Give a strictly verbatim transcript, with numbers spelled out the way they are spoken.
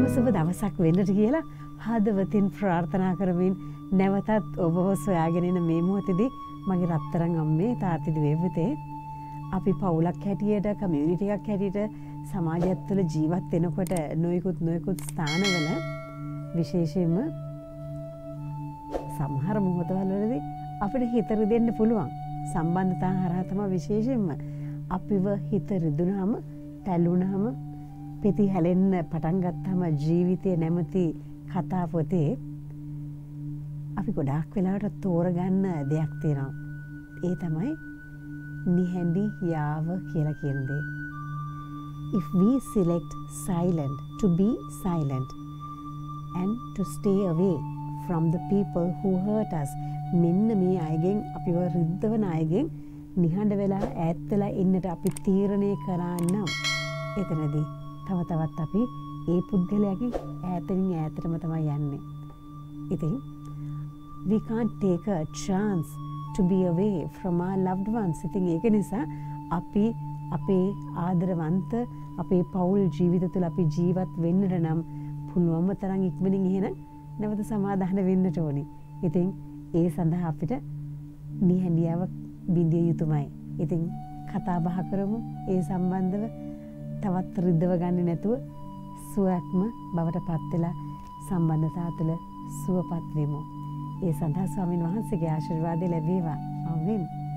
සුබ දවසක් වෙන්නට කියලා හදවතින් ප්‍රාර්ථනා කරමින් නැවතත් ඔබව සොයාගෙන ඉන මේ මොහොතේදී මගේ රත්තරන් අම්මේ තාත්ති දෙවියන්තේ අපි පවුලක් හැටියට කමියුනිටි එකක් හැටියට සමාජයත් තුළ ජීවත් වෙනකොට නොයෙකුත් නොයෙකුත් ස්ථානවල විශේෂයෙන්ම සමහර මොහොතවල වලදී අපිට හිත රිදෙන්න පුළුවන්. සම්බන්ධතා හරහා තමයි විශේෂයෙන්ම අපිව හිත රිදුනහම, තැළුනහම, පිටි හැලෙන්න පටන් ගත්තාම ජීවිතේ නැමැති කතා පොතේ අපි ගොඩාක් වෙලාවට තෝරගන්න දෙයක් තියෙනවා. ඒ තමයි නිහඬි යාව කියලා කියන දේ. If we select silent to be silent and to stay away from the people who hurt us, මෙන්න මේ අයගෙන් අපිව රිද්දවන අයගෙන් නිහඬ වෙලා ඈත් වෙලා ඉන්නට අපි තීරණය කරා නම් එතනදී තව තවත් අපි ඒ පුද්ගලයාගේ ඈතකින් ඈතටම තමයි යන්නේ. ඉතින් we can't take a chance to be away from our loved ones. ඉතින් ඒක නිසා අපි අපේ ආදරවන්ත අපේ පෞල් ජීවිත තුළ අපි ජීවත් වෙන්නට නම් පුළුවන්ම තරම් ඉක්මනින් එහෙනම් නැවත සමාදාන වෙන්නට ඕනේ. ඉතින් ඒ සඳහා අපිට නිහඬියව බිඳිය යුතුමයි. ඉතින් කතා බහ කරමු ඒ සම්බන්ධව තවත් රිද්දව ගන්නේ නැතුව සුවක්ම බවට පත් වෙලා සම්බන්ධතාව තුළ සුවපත් වෙමු. ඒ සඳහා ස්වාමීන් වහන්සේගේ ආශිර්වාදය ලැබේවා. ආමෙන්.